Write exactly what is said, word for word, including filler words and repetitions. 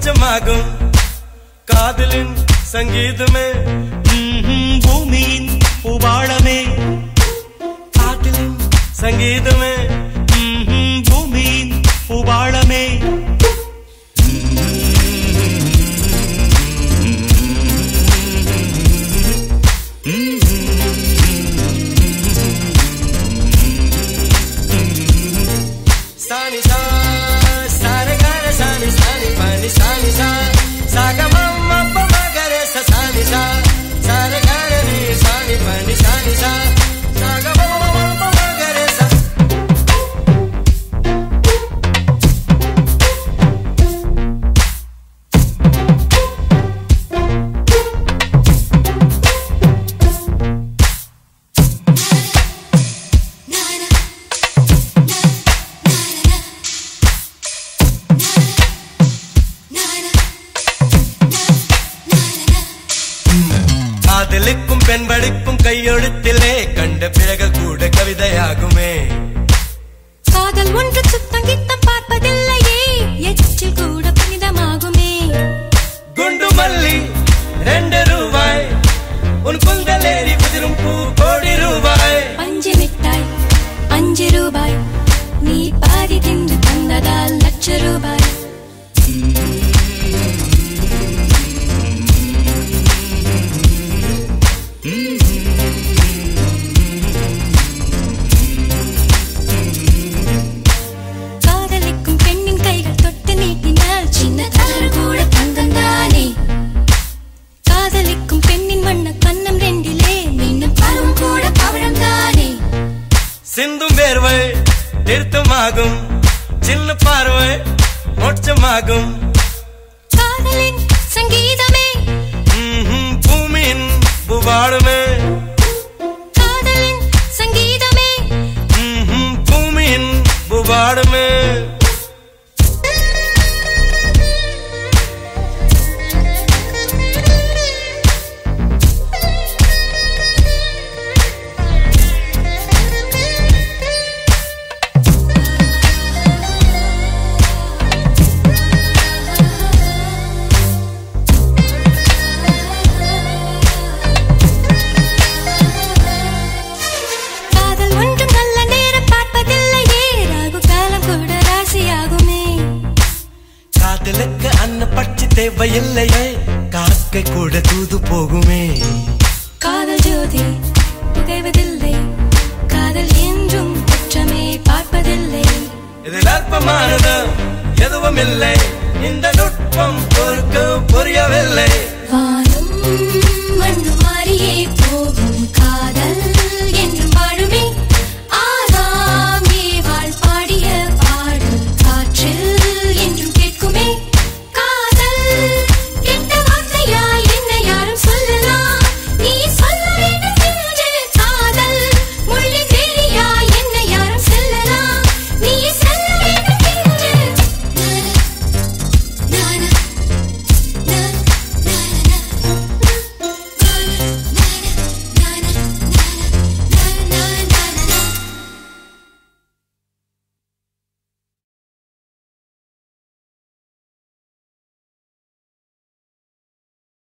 மோட்சமாகும் காதலின் சங்கீதமே பூமியின் பூபாளமே காதலின் சங்கீதமே பூமியின் பூபாளமே Sani sa, sare gare sani sani pani sani sa, saga mamma papa gare sa sani sa, sare gare ni sani pani sani sa, saga mamma papa gare sa. காதலிக்கும் பெண் படிப்பும் கையெழுத்திலே கண்ட பிறகு கூட கவிதையாகுமே காதல் ஒன்று சுத்தங்கித்தம் பார்ப்பதில்லையே எச்சில் கூட புனிதமாகுமே குண்டு மல்லி ரெண்டு ரூபாய் உன் குந்தலேறி குதிரும் பூ கோடி ரூபாய் அஞ்சு மிட்டாய் அஞ்சு ரூபாய் நீ பாதி தின்று தந்ததால் லட்ச ரூபாய் காதலிக்கும் பெண்ணின் கைகள் தொட்டு நீட்டினால் சின்ன தவறு கூட தங்கந்தானே காதலிக்கும் பெண்ணின் வண்ண கண்ணம் ரெண்டிலே மீண்டும் பருவம் கூட பவழம் தானே சிந்தும் வேர்வை நிறுத்தமாகும் சின்ன பார்வை மோட்சமாகும் காதலின் சங்கீதமே பூமியின் பூபாளமே காதலின் சங்கீதமே பூமியின் பூபாளமே காதல் ஒன்றும் நல்ல நேரம் பார்ப்பதில்லையே ராகு காலம் கூட ராசியாகுமே காதலுக்கு அன்ன பட்சி தேவையில்லையே காக்கை கூட தூது போகுமே காதல் ஜோதி புகைவதில்லை காதல் என்றும் குற்றமே பார்ப்பதில்லை இதில் அற்பமானது எதுவும் இல்லை இந்த நுட்பம் பொறுக்க புரியவில்லை